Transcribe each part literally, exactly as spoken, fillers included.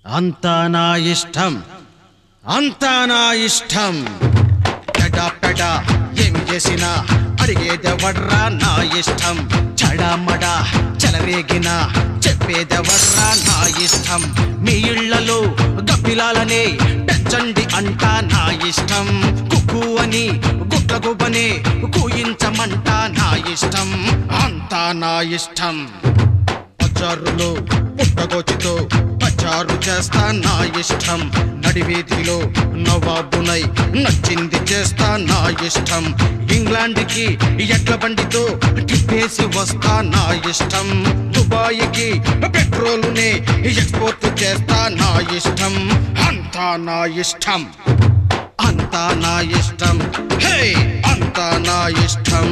అంతా నా ఇష్టం అంతా నా ఇష్టం పెడా పెడా ఏమి చేసినా అడిగేదెవర్రా నా ఇష్టం చడామడా చెలరేగిన చెప్పేదెవర్రా నా ఇష్టం మీ ఇళ్లలో గప్పిలాలనే పెంచండి అంటా నా ఇష్టం కుక్కు అని గుట్ల గుబ్బనే కూయించమంట నా ఇష్టం అంతా నా ఇష్టం పచారులో పుట్టగోచితో పచారు చేస్తా నా ఇష్టం నడివీధిలో నవాబునై నచ్చింది చేస్తా నా ఇష్టం ఇంగ్లాండ్కి ఎడ్ల బండితో టిప్పేసి వస్తా నా ఇష్టం దుబాయ్కి పెట్రోలునే ఎక్స్పోర్ట్ చేస్తా నా ఇష్టం అంతా నా ఇష్టం అంతా నా ఇష్టం హే అంతా నా ఇష్టం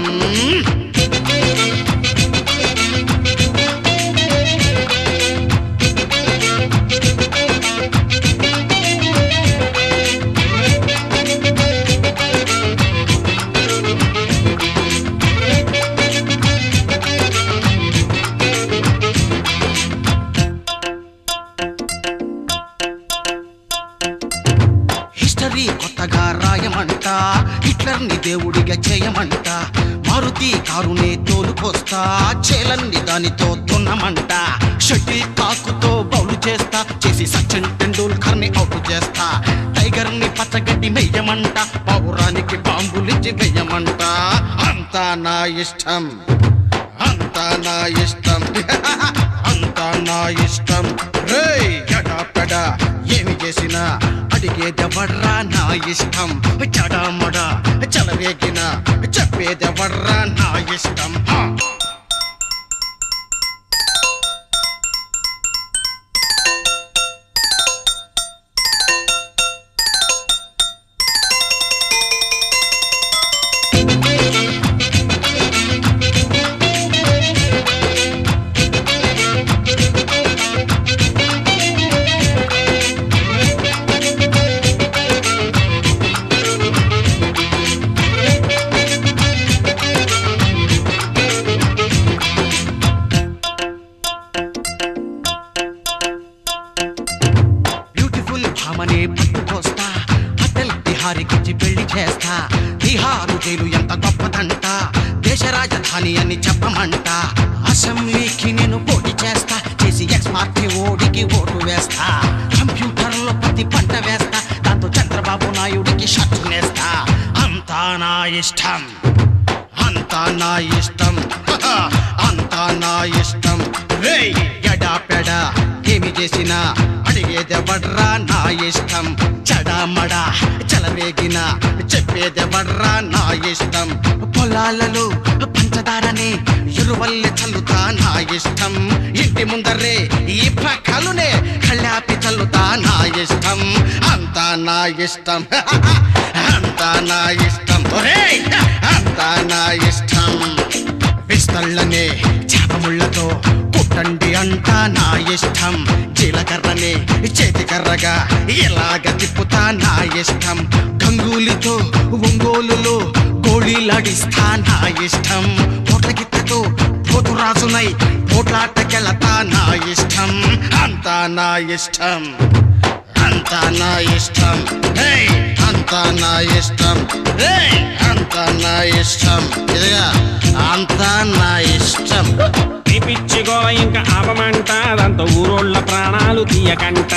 హిస్టరీ కొత్తగా రాయమంట హిట్లర్ని దేవుడిగా చేయమంట మారుతి కారునే తోలుకొస్తా చేలన్ని దానితో తున్నమంట షటిల్ కాకుతో బౌలు చేస్తా చేసి సచిన్ టెండూల్కర్ ని అవుట్ చేస్తా టైగర్ ని పచ్చగడ్డి మెయ్యమంట పౌరానికి బాంబులిచ్చి వెయ్యమంట అంతా నా ఇష్టం అంతా నా ఇష్టం అంతా నా ఇష్టం రే ఎడా పెడా ఏమి చేసినా అడిగేదెవర్రా నా ఇష్టం చడామడా చలవేగిన చెప్పేదెవర్రా నా ఇష్టం భామనే పట్టుకొస్తా అటల్ బిహారీకిచ్చి పెళ్లి చేస్తా బీహారు జైలు ఎంత గొప్పదంట దేశ రాజధాని అని చెప్పమంట అసెంబ్లీకి నేను పోటీ చేస్తా చేసి ఎక్స్ పార్టీ ఓడికి ఓటు వేస్తా కంప్యూటర్లో ప్రతి పంట వేస్తా దాంతో చంద్రబాబు నాయుడికి షర్టు నేస్తా అంతా నా ఇష్టం అంతా నా ఇష్టం అంతా నా ఇష్టం రే ఎడా పెడా ఏమి చేసినా అడిగేదెవర్రా నా ఇష్టం చడామడా చలవేగిన చెప్పేదెవర్రా నా ఇష్టం పొలాలలో పంచదారనే ఎరువల్లె చల్లుతా నా ఇష్టం ఇంటి ముందరే ఈ పక్కలునే కళ్ళాపి చల్లుతా నా ఇష్టం అంతా నా ఇష్టం అంతా నా ఇష్టం అంతా నా ఇష్టం విస్తళ్ళనే చేపముళ్ళతో కుట్టండి అంట నా ఇష్టం జీలకర్రనే చేతికర్రగా ఎలాగ తిప్పుతా నా ఇష్టం గంగూలితో ఒంగోలులో గోళీలాడిస్తా నా ఇష్టం పోట్లగిత్తతో పోతురాజునై పోట్లాటకెళతా నా ఇష్టం అంతా నా ఇష్టం అంతా నా ఇష్టం హే అంతా నా ఇష్టం హే అంతా నా ఇష్టం ఇదిగా అంతా నా ఇష్టం పిచ్చిగో ఇంకా ఆపమంట దాంతో ఊరోళ్ళ ప్రాణాలు తీయకంట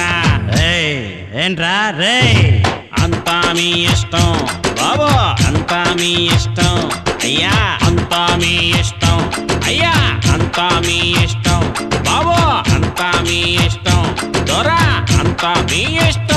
ఏంట్రా రే అంతా మీ ఇష్టం బాబో అంతా మీ ఇష్టం అయ్యా అంతా మీ ఇష్టం అయ్యా అంతా మీ ఇష్టం బాబో అంతా మీ ఇష్టం దొరా అంతా మీ ఇష్టం